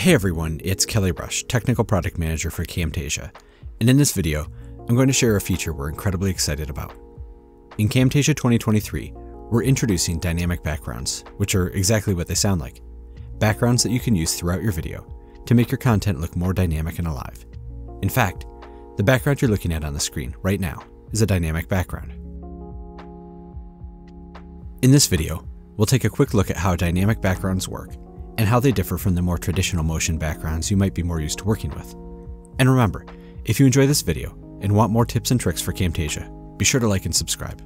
Hey everyone, it's Kelly Rush, Technical Product Manager for Camtasia, and in this video, I'm going to share a feature we're incredibly excited about. In Camtasia 2023, we're introducing dynamic backgrounds, which are exactly what they sound like. Backgrounds that you can use throughout your video to make your content look more dynamic and alive. In fact, the background you're looking at on the screen right now is a dynamic background. In this video, we'll take a quick look at how dynamic backgrounds work and how they differ from the more traditional motion backgrounds you might be more used to working with. And remember, if you enjoy this video and want more tips and tricks for Camtasia, be sure to like and subscribe.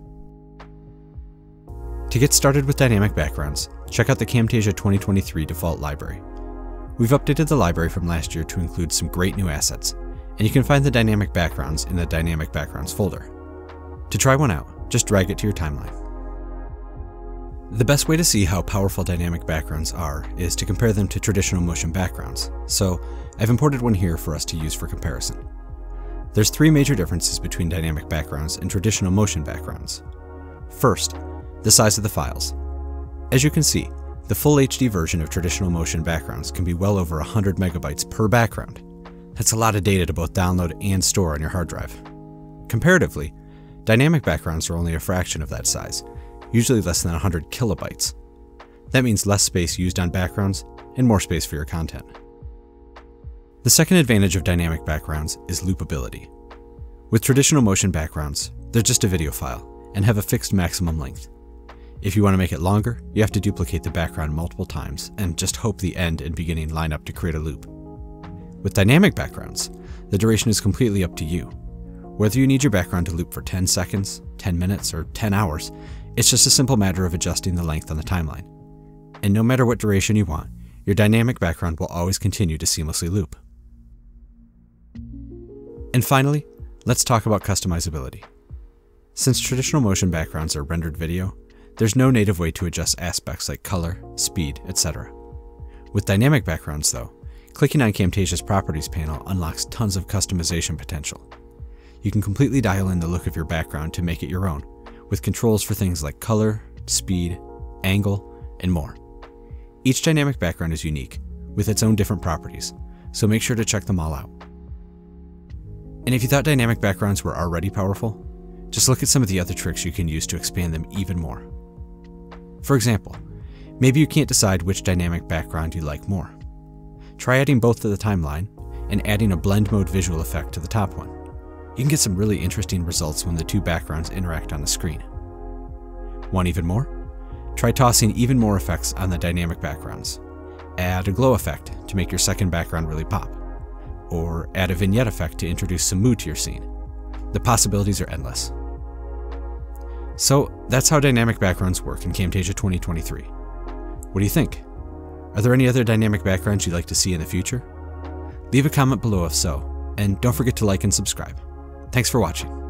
To get started with dynamic backgrounds, check out the Camtasia 2023 default library. We've updated the library from last year to include some great new assets, and you can find the dynamic backgrounds in the Dynamic Backgrounds folder. To try one out, just drag it to your timeline. The best way to see how powerful dynamic backgrounds are is to compare them to traditional motion backgrounds, so I've imported one here for us to use for comparison. There's three major differences between dynamic backgrounds and traditional motion backgrounds. First, the size of the files. As you can see, the full HD version of traditional motion backgrounds can be well over 100 megabytes per background. That's a lot of data to both download and store on your hard drive. Comparatively, dynamic backgrounds are only a fraction of that size, usually less than 100 kilobytes. That means less space used on backgrounds and more space for your content. The second advantage of dynamic backgrounds is loopability. With traditional motion backgrounds, they're just a video file and have a fixed maximum length. If you want to make it longer, you have to duplicate the background multiple times and just hope the end and beginning line up to create a loop. With dynamic backgrounds, the duration is completely up to you. Whether you need your background to loop for 10 seconds, 10 minutes, or 10 hours, it's just a simple matter of adjusting the length on the timeline. And no matter what duration you want, your dynamic background will always continue to seamlessly loop. And finally, let's talk about customizability. Since traditional motion backgrounds are rendered video, there's no native way to adjust aspects like color, speed, etc. With dynamic backgrounds though, clicking on Camtasia's Properties panel unlocks tons of customization potential. You can completely dial in the look of your background to make it your own, with controls for things like color, speed, angle, and more. Each dynamic background is unique, with its own different properties, so make sure to check them all out. And if you thought dynamic backgrounds were already powerful, just look at some of the other tricks you can use to expand them even more. For example, maybe you can't decide which dynamic background you like more. Try adding both to the timeline and adding a blend mode visual effect to the top one. You can get some really interesting results when the two backgrounds interact on the screen. Want even more? Try tossing even more effects on the dynamic backgrounds. Add a glow effect to make your second background really pop. Or add a vignette effect to introduce some mood to your scene. The possibilities are endless. So that's how dynamic backgrounds work in Camtasia 2023. What do you think? Are there any other dynamic backgrounds you'd like to see in the future? Leave a comment below if so, and don't forget to like and subscribe. Thanks for watching.